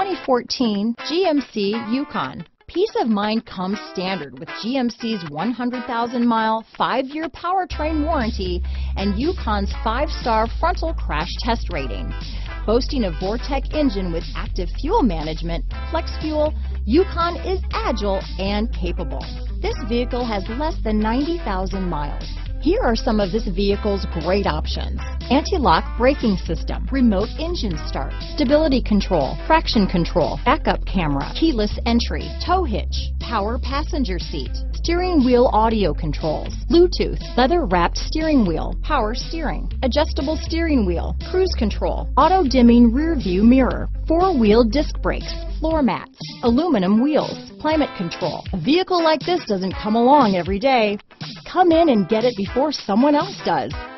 2014 GMC Yukon. Peace of mind comes standard with GMC's 100,000-mile, 5-year powertrain warranty and Yukon's 5-star frontal crash test rating. Boasting a Vortec engine with active fuel management, flex fuel, Yukon is agile and capable. This vehicle has less than 90,000 miles. Here are some of this vehicle's great options: anti-lock braking system, remote engine start, stability control, traction control, backup camera, keyless entry, tow hitch, power passenger seat, steering wheel audio controls, Bluetooth, leather-wrapped steering wheel, power steering, adjustable steering wheel, cruise control, auto-dimming rear-view mirror, 4-wheel disc brakes, floor mats, aluminum wheels, climate control. A vehicle like this doesn't come along every day. Come in and get it before someone else does.